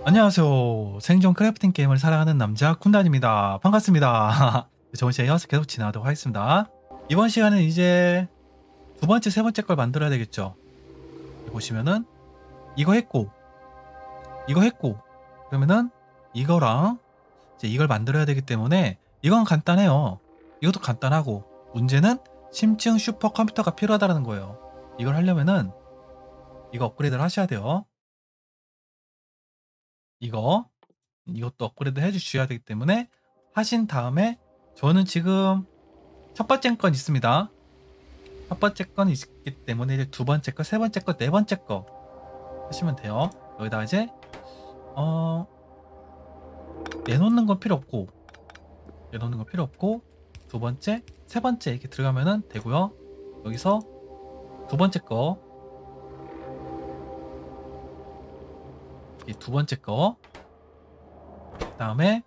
안녕하세요. 생존 크래프팅 게임을 사랑하는 남자 쿤단입니다. 반갑습니다. 좋은 시간 이어서 계속 진행하도록 하겠습니다. 이번 시간은 이제 두 번째, 세 번째 걸 만들어야 되겠죠. 보시면은 이거 했고 그러면은 이거랑 이제 이걸 만들어야 되기 때문에 이건 간단해요. 이것도 간단하고 문제는 심층 슈퍼 컴퓨터가 필요하다는 거예요. 이걸 하려면은 이거 업그레이드를 하셔야 돼요. 이것도 업그레이드 해주셔야 되기 때문에 하신 다음에 저는 지금 첫 번째 건 있습니다. 첫 번째 건 있기 때문에 이제 두 번째 거, 세 번째 거, 네 번째 거 하시면 돼요. 여기다 이제 내놓는 건 필요 없고 두 번째, 세 번째 이렇게 들어가면은 되고요. 여기서 두 번째 거, 이 두 번째 거, 그 다음에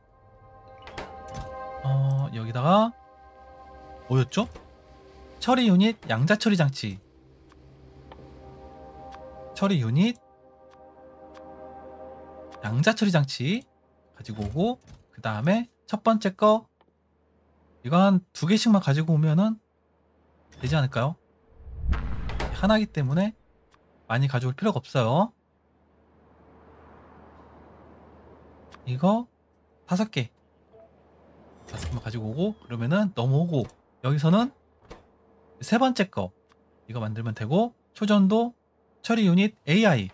여기다가 뭐였죠? 처리 유닛 양자 처리 장치, 처리 유닛 양자 처리 장치 가지고 오고, 그 다음에 첫 번째 거 이거 한 두 개씩만 가지고 오면은 되지 않을까요? 하나이기 때문에 많이 가져올 필요가 없어요. 이거 다섯 개만 가지고 오고, 그러면은 넘어오고, 여기서는 세 번째 거 이거 만들면 되고, 초전도 처리 유닛 AI,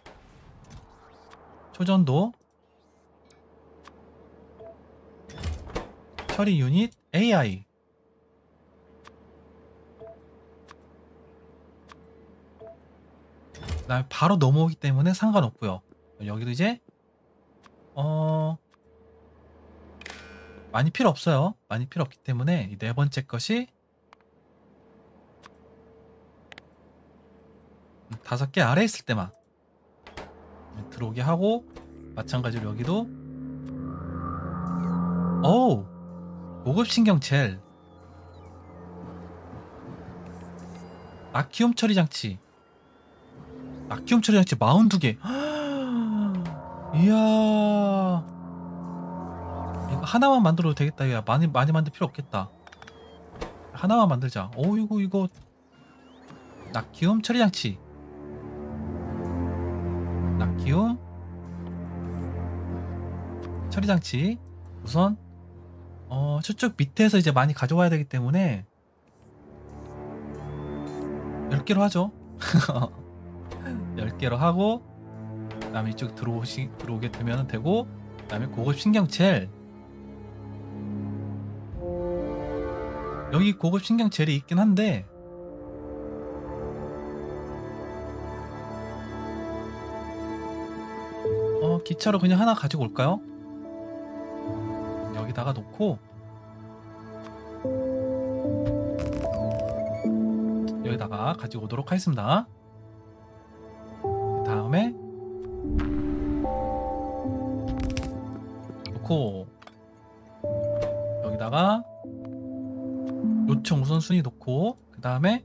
초전도 처리 유닛 AI, 그다음에 바로 넘어오기 때문에 상관없고요. 여기도 이제 많이 필요 없어요. 많이 필요 없기 때문에 이 네 번째 것이 다섯 개 아래 있을 때만 들어오게 하고, 마찬가지로 여기도 고급 신경 젤, 나키움 처리 장치 42개. 이야, 이거 하나만 만들어도 되겠다. 야, 많이 만들 필요 없겠다. 하나만 만들자. 이거 나키움 처리 장치, 나키움 처리 장치 우선 저쪽 밑에서 이제 많이 가져와야 되기 때문에 10개로 하죠. 10개로 하고, 그 다음에 이쪽 들어오게 되면 되고, 그 다음에 고급 신경 젤, 여기 고급 신경 젤이 있긴 한데 기차로 그냥 하나 가지고 올까요? 여기다가 놓고, 여기다가 가지고 오도록 하겠습니다. 그 다음에 놓고, 여기다가 요청 우선순위 놓고, 그 다음에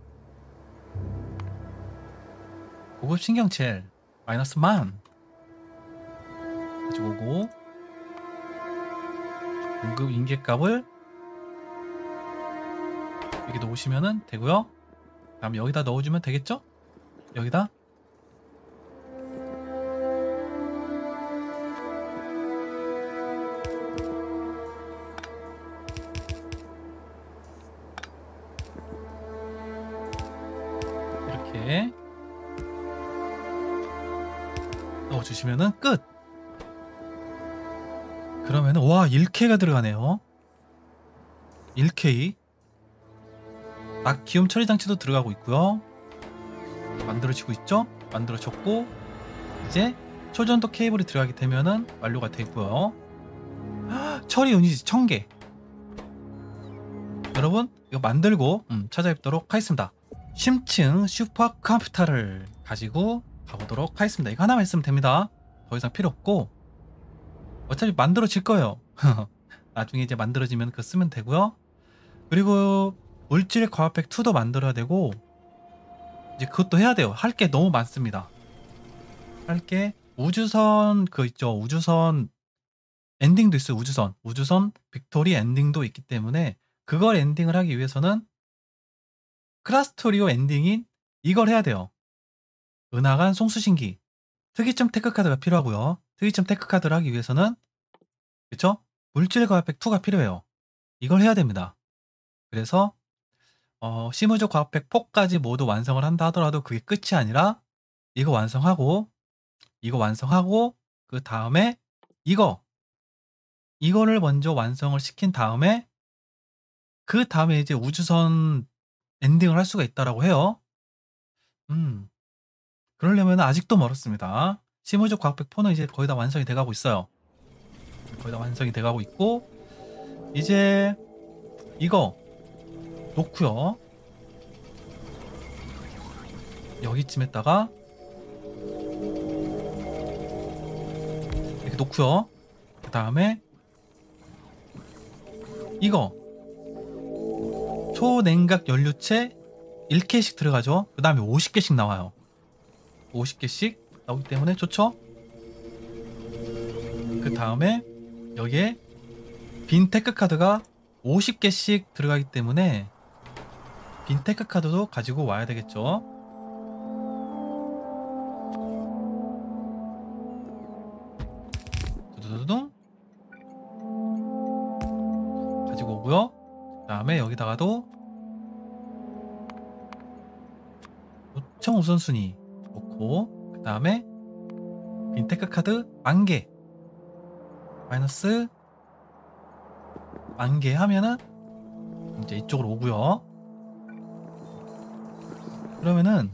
고급 신경 젤 -10,000 가지고 오고, 공급 인계값을 여기 넣으시면 되고요. 그 다음에 여기다 넣어주면 되겠죠? 여기다 이렇게 넣어주시면 끝! 그러면은 와, 1K가 들어가네요. 1K 나키움 처리 장치도 들어가고 있고요. 만들어지고 있죠? 만들어졌고, 이제 초전도 케이블이 들어가게 되면은 완료가 되고요. 처리 유닛이 1000개. 여러분 이거 만들고 찾아뵙도록 하겠습니다. 심층 슈퍼 컴퓨터를 가지고 가보도록 하겠습니다. 이거 하나만 있으면 됩니다. 더 이상 필요 없고, 어차피 만들어질 거예요. 나중에 이제 만들어지면 그거 쓰면 되고요. 그리고 물질 과학팩 2도 만들어야 되고, 이제 그것도 해야 돼요. 할 게 너무 많습니다. 할 게 우주선 그 있죠. 우주선 엔딩도 있어요. 우주선 빅토리 엔딩도 있기 때문에 그걸 엔딩을 하기 위해서는 크라스토리오 엔딩인 이걸 해야 돼요. 은하간 송수신기 특이점 테크 카드가 필요하고요. 특이점 테크 카드를 하기 위해서는 그쵸? 물질과학팩 2가 필요해요. 이걸 해야 됩니다. 그래서 시무즈 과학팩 4까지 모두 완성을 한다 하더라도 그게 끝이 아니라 이거 완성하고 그 다음에 이거를 먼저 완성을 시킨 다음에 그 다음에 이제 우주선 엔딩을 할 수가 있다라고 해요. 그러려면 아직도 멀었습니다. 시무즈 과학팩 4는 이제 거의 다 완성이 돼가고 있어요. 거의 다 완성이 돼가고 있고 이제 이거 놓고요. 여기쯤에다가 이렇게 놓고요. 그 다음에 이거 초냉각 연료체 1개씩 들어가죠. 그 다음에 50개씩 나와요. 50개씩 나오기 때문에 좋죠. 그 다음에 여기에 빈 테크 카드가 50개씩 들어가기 때문에 빈 테크 카드도 가지고 와야 되겠죠. 두두두둥 가지고 오고요. 그 다음에 여기다가도 요청 우선순위 놓고 그 다음에 빈테크 카드 10,000개 마이너스 10,000개 하면은 이제 이쪽으로 오고요. 그러면은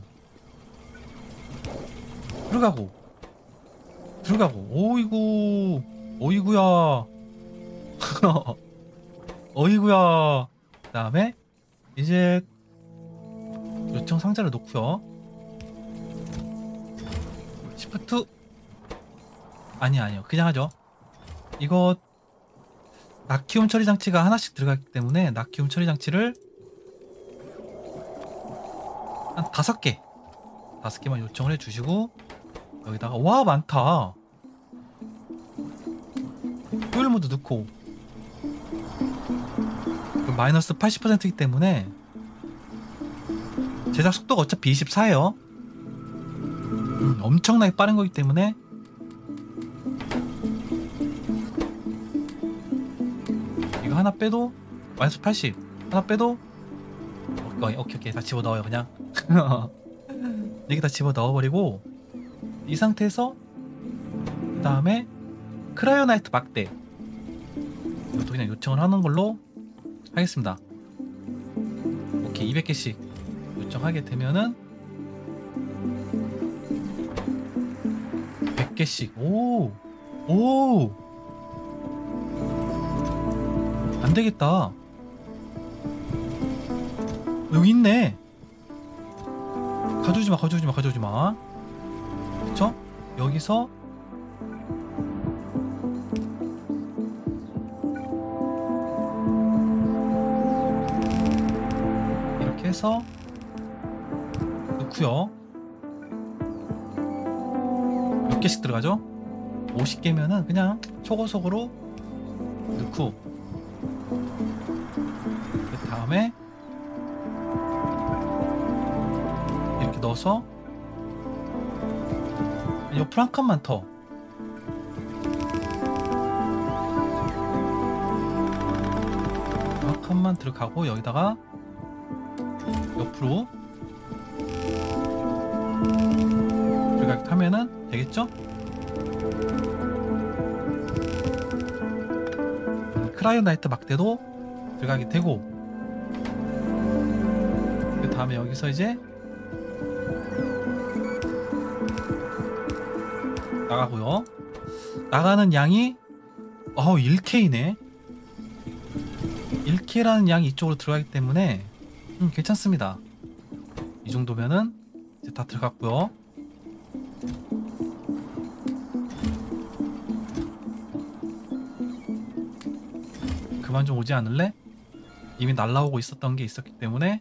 들어가고 어이구야 어이구야. 그 다음에 이제 요청 상자를 놓고요. 시프트 아니요 그냥 하죠. 이거 나키움 처리 장치가 하나씩 들어가기 때문에 나키움 처리 장치를 한 5개만 요청을 해주시고 여기다가 와 많다. 효율 모드 넣고 마이너스 80%이기 때문에 제작 속도가 어차피 24예요. 엄청나게 빠른 거기 때문에 이거 하나 빼도 마이너스 80 하나 빼도 오케이 다 집어넣어요. 그냥 여기다 집어넣어버리고 이 상태에서 그 다음에 크라이오나이트 막대 이것도 그냥 요청을 하는 걸로 하겠습니다. 오케이 200개씩 요청하게 되면은 100개씩 오 안되겠다. 여기 있네. 가져오지마 그쵸? 여기서 이렇게 해서 넣고요. 몇 개씩 들어가죠? 50개면은 그냥 초고속으로 넣고 그 다음에 이렇게 넣어서 옆으로 한 칸만 더 한 칸만 들어가고 여기다가 옆으로 들어가게 하면은 되겠죠? 크라이오나이트 막대도 들어가게 되고 그 다음에 여기서 이제 나가고요. 나가는 양이 1K네. 1K라는 양이 이쪽으로 들어가기 때문에 괜찮습니다. 이 정도면은 이제 다 들어갔고요. 그만 좀 오지 않을래? 이미 날라오고 있었던 게 있었기 때문에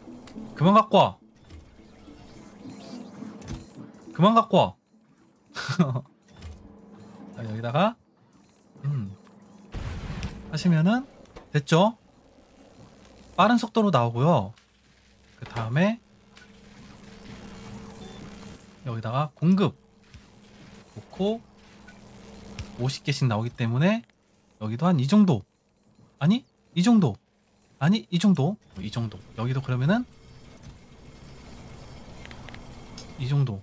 그만 갖고 와. 자, 여기다가 하시면은 됐죠? 빠른 속도로 나오고요. 그 다음에 여기다가 공급 놓고 50개씩 나오기 때문에 여기도 한 이 정도, 아니 이 정도, 아니 이 정도, 이 정도. 여기도 그러면은 이 정도.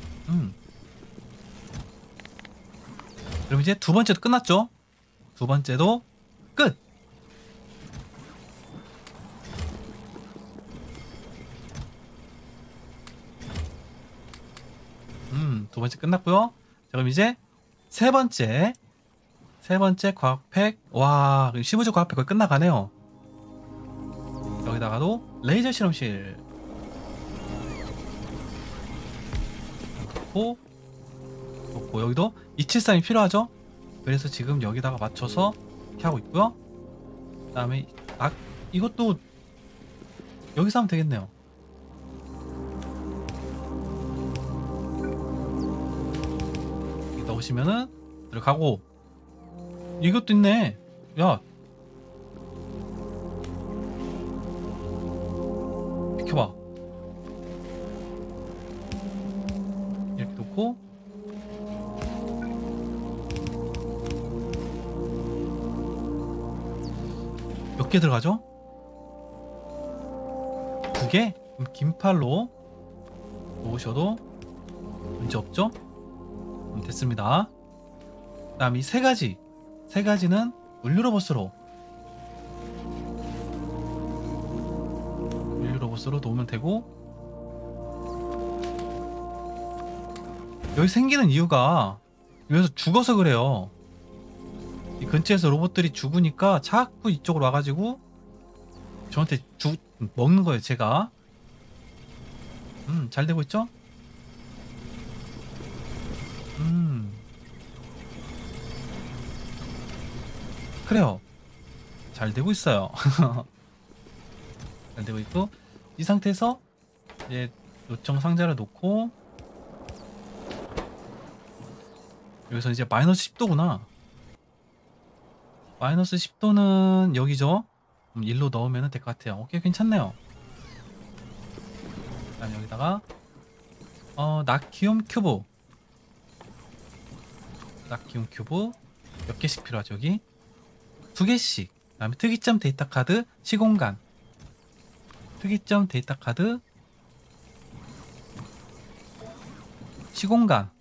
그럼 이제 두 번째도 끝났죠? 두 번째도 끝! 두 번째 끝났고요. 자, 그럼 이제 세 번째 과학팩. 와, 15조 과학팩 거의 끝나가네요. 여기다가도 레이저 실험실 놓고 여기도 273이 필요하죠. 그래서 지금 여기다가 맞춰서 이렇게 하고 있고요. 그 다음에 이것도 여기서 하면 되겠네요. 여기 넣으시면은 들어가고, 이것도 있네. 야, 비켜봐. 이렇게 놓고 몇 개 들어가죠? 2개? 그럼 긴팔로 놓으셔도 문제 없죠? 됐습니다. 그 다음 이 세 가지는 물류로봇으로 놓으면 되고, 여기 생기는 이유가 여기서 죽어서 그래요. 이 근처에서 로봇들이 죽으니까 자꾸 이쪽으로 와가지고 저한테 먹는 거예요. 제가 잘 되고 있죠? 그래요. 잘 되고 있어요. 잘 되고 있고, 이 상태에서 이제 요청 상자를 놓고, 여기서 이제 마이너스 10도구나. 마이너스 10도는 여기죠. 1로 넣으면 될 것 같아요. 오케이, 괜찮네요. 그다음 여기다가 나키움 큐브 몇 개씩 필요하죠? 여기 2개씩. 그 다음에 특이점 데이터 카드 시공간, 특이점 데이터 카드 시공간.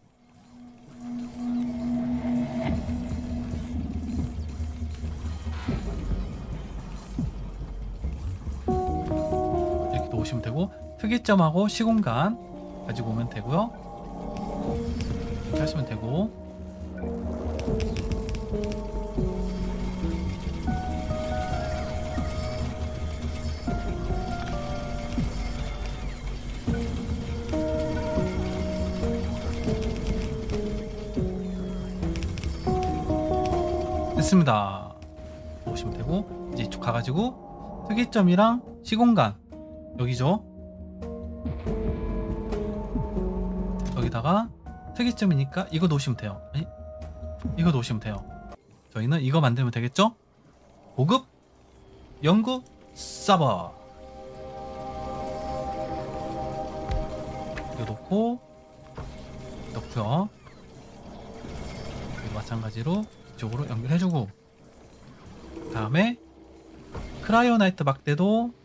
이렇게 놓으시면 되고, 특이점하고 시공간 가지고 오면 되고요. 이렇게 하시면 되고, 됐습니다. 보시면 되고, 이제 이쪽 가가지고 특이점이랑 시공간 여기죠. 여기다가 특이점이니까 이거 놓으시면 돼요. 아니, 이거 놓으시면 돼요. 저희는 이거 만들면 되겠죠? 고급 연구 서버. 이거 넣고요. 그리고 마찬가지로 이쪽으로 연결해주고, 그 다음에 크라이오나이트 막대도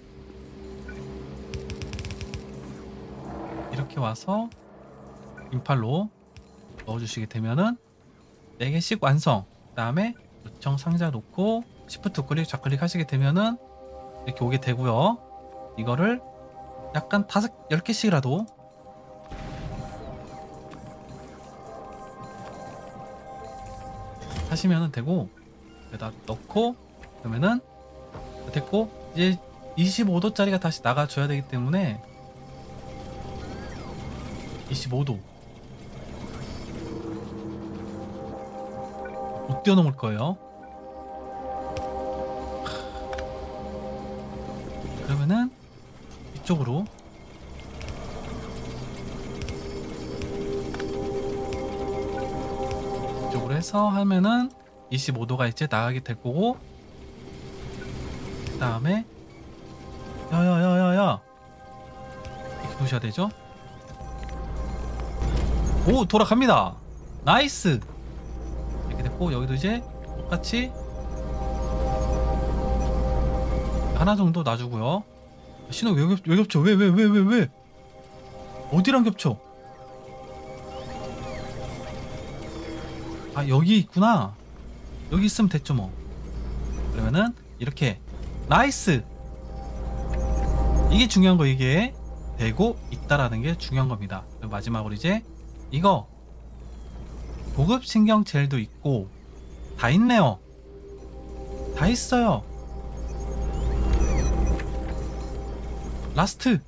이렇게 와서 인팔로 넣어주시게 되면은 4개씩 완성. 그 다음에 요청 상자 놓고 시프트 클릭 좌클릭 하시게 되면은 이렇게 오게 되고요. 이거를 약간 10개씩이라도 하시면 되고, 여기다 넣고 그러면은 됐고, 이제 25도짜리가 다시 나가줘야 되기 때문에 25도 못 뛰어넘을 거예요. 그러면은 이쪽으로 이쪽으로 해서 하면은 25도가 이제 나가게 될 거고, 그 다음에 야야야야야 이렇게 놓으셔야 되죠. 오, 돌아갑니다. 나이스. 이렇게 됐고, 여기도 이제 똑같이 하나 정도 놔주고요. 신호 왜 겹쳐? 왜? 어디랑 겹쳐? 아, 여기 있구나. 여기 있으면 됐죠 뭐. 그러면은 이렇게 나이스. 이게 중요한 거. 이게 되고 있다라는 게 중요한 겁니다. 마지막으로 이제 이거 보급 신경 젤도 있고 다 있네요. 다 있어요. 라스트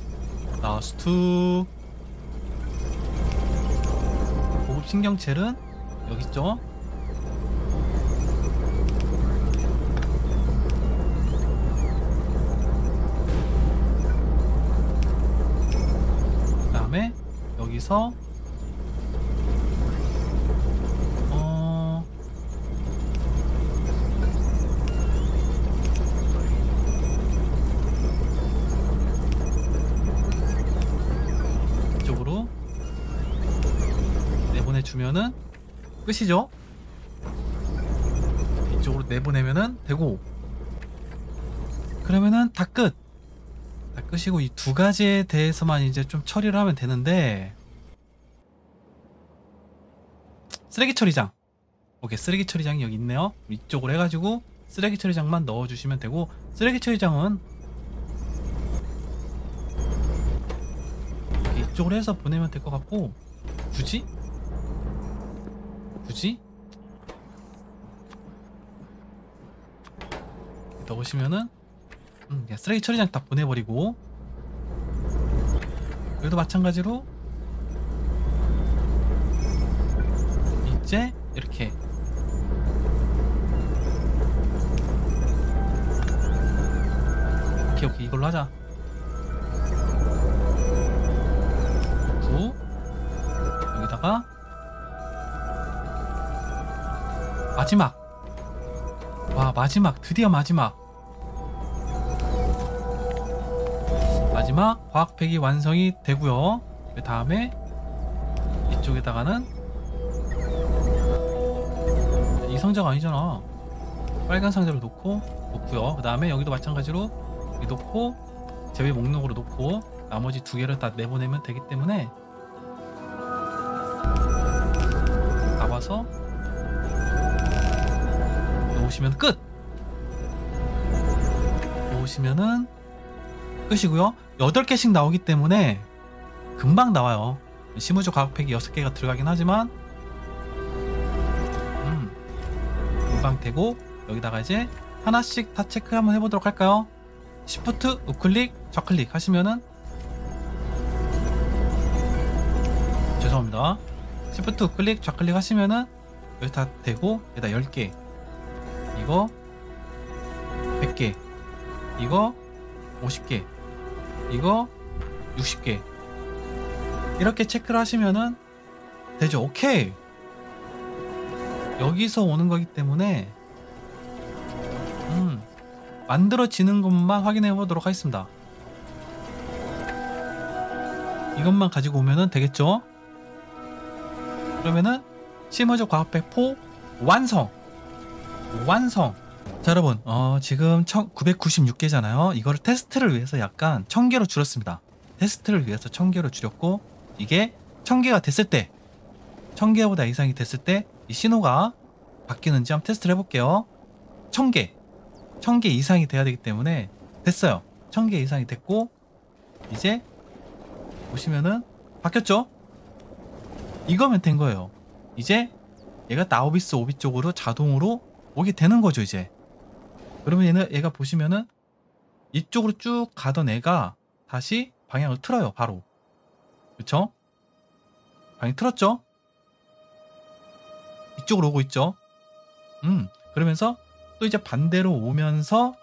보급 신경 젤은 여기 있죠. 그 다음에 여기서 이쪽으로 내보내주면은 끝이죠. 이쪽으로 내보내면은 되고, 그러면은 다 끝이고, 이 두 가지에 대해서만 이제 좀 처리를 하면 되는데, 쓰레기 처리장. 오케이, 쓰레기 처리장이 여기 있네요. 이쪽으로 해가지고 쓰레기 처리장만 넣어주시면 되고, 쓰레기 처리장은 이쪽으로 해서 보내면 될 것 같고, 굳이 넣으시면은 그냥 쓰레기 처리장 딱 보내버리고, 여기도 마찬가지로 이제 이렇게 오케이 이걸로 하자. 여기다가 마지막 드디어 마지막 과학팩이 완성이 되고요. 그 다음에 이쪽에다가는 이 상자가 아니잖아. 빨간 상자를 놓고요. 그 다음에 여기도 마찬가지로 여기 놓고 제외 목록으로 놓고 나머지 두 개를 다 내보내면 되기 때문에 잡아서 놓으시면 끝! 놓으시면은 끝이고요. 8개씩 나오기 때문에 금방 나와요. 시무조 과학팩이 6개가 들어가긴 하지만 금방 되고, 여기다가 이제 하나씩 다 체크 한번 해보도록 할까요? 시프트 우클릭 좌클릭 하시면은, 죄송합니다, 시프트 우클릭 좌클릭 하시면은 여기 다 되고, 여기다 10개, 이거 100개, 이거 50개, 이거 60개, 이렇게 체크를 하시면은 되죠. 오케이. 여기서 오는 거기 때문에 만들어지는 것만 확인해 보도록 하겠습니다. 이것만 가지고 오면은 되겠죠. 그러면은 시머즈 과학팩 4 완성. 자, 여러분, 지금 996개잖아요. 이거를 테스트를 위해서 약간 1000개로 줄였습니다. 테스트를 위해서 1000개로 줄였고, 이게 1000개가 됐을 때, 1000개보다 이상이 됐을 때 이 신호가 바뀌는지 한번 테스트를 해볼게요. 1000개 이상이 돼야 되기 때문에 됐어요. 1000개 이상이 됐고, 이제 보시면은 바뀌었죠? 이거면 된 거예요. 이제 얘가 나우비스 오비 쪽으로 자동으로 오게 되는 거죠, 이제. 그러면 얘가 보시면은 이쪽으로 쭉 가던 애가 다시 방향을 틀어요, 바로. 그쵸? 방향 틀었죠? 이쪽으로 오고 있죠? 그러면서 또 이제 반대로 오면서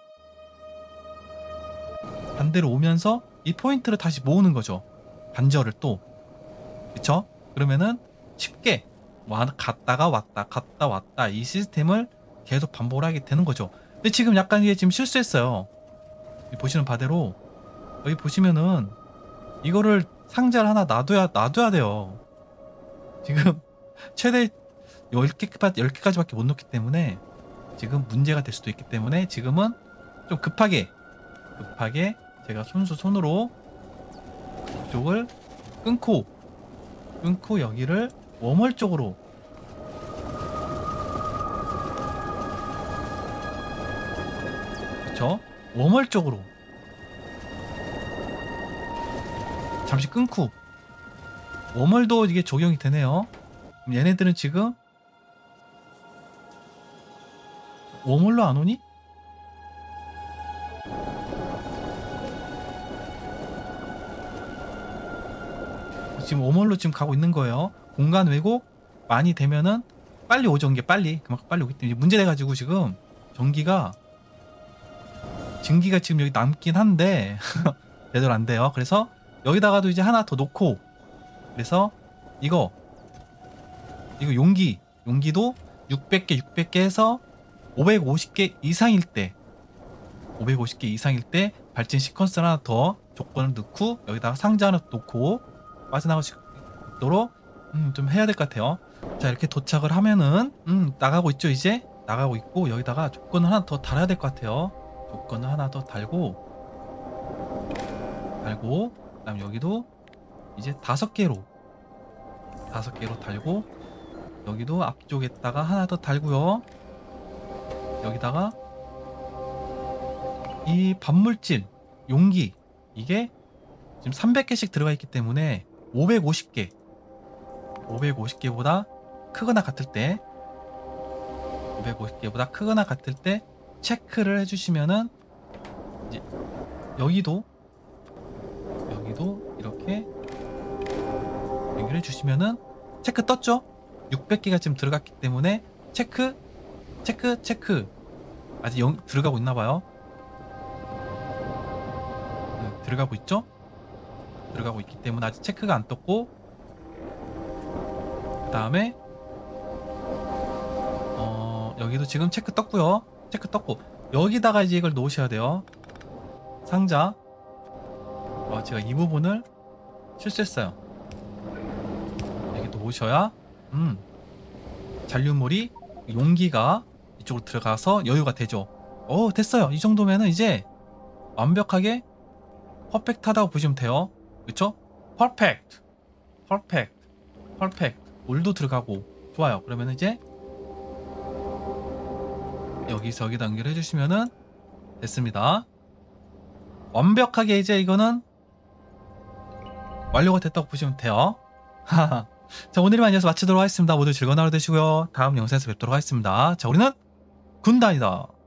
이 포인트를 다시 모으는 거죠. 반절을 또. 그쵸? 그러면은 쉽게 갔다가 왔다 갔다 왔다 이 시스템을 계속 반복을 하게 되는 거죠. 근데 지금 약간 이게 지금 실수했어요. 여기 보시는 바대로 여기 보시면은 이거를 상자를 하나 놔둬야 돼요. 지금 최대 10개까지밖에 못 넣기 때문에 지금 문제가 될 수도 있기 때문에 지금은 좀 급하게 제가 손으로 이쪽을 끊고 여기를 웜홀 쪽으로 그쵸? 웜홀 쪽으로 잠시 끊고 웜홀도 이게 적용이 되네요. 그럼 얘네들은 지금 웜홀로 안 오니? 지금 웜홀로 지금 가고 있는 거예요. 공간 왜곡 많이 되면은 빨리 오죠. 이게 그만큼 빨리 오기 때문에 문제 돼가지고 지금 증기가 지금 여기 남긴 한데 제대로 안 돼요. 그래서 여기다가도 이제 하나 더 놓고 그래서 이거 용기도 600개 해서 550개 이상일 때 발진 시퀀스 하나 더 조건을 넣고 여기다가 상자 하나 놓고 빠져나갈 수 있도록 좀 해야 될 것 같아요. 자, 이렇게 도착을 하면은 나가고 있죠. 이제 나가고 있고 여기다가 조건을 하나 더 달아야 될 것 같아요. 조건을 하나 더 달고 그다음 여기도 이제 5개로 달고 여기도 앞쪽에다가 하나 더 달고요. 여기다가 이 반물질 용기 이게 지금 300개씩 들어가 있기 때문에 550개보다 크거나 같을 때 체크를 해주시면은 이제 여기도 이렇게 연결해 주시면은 체크 떴죠? 600개가 지금 들어갔기 때문에 체크 아직 들어가고 있나봐요. 들어가고 있죠? 들어가고 있기 때문에 아직 체크가 안 떴고 그 다음에 여기도 지금 체크 떴고요. 여기다가 이제 이걸 놓으셔야 돼요. 상자 제가 이 부분을 실수했어요. 여기 놓으셔야 잔류물이 용기가 이쪽으로 들어가서 여유가 되죠. 됐어요. 이 정도면은 이제 완벽하게 퍼펙트하다고 보시면 돼요. 그쵸? 퍼펙트 물도 들어가고 좋아요. 그러면 이제 여기다 연결해 주시면은 됐습니다. 완벽하게 이제 이거는 완료가 됐다고 보시면 돼요. 자, 오늘만 이어서 마치도록 하겠습니다. 모두 즐거운 하루 되시고요. 다음 영상에서 뵙도록 하겠습니다. 자, 우리는 군단이다.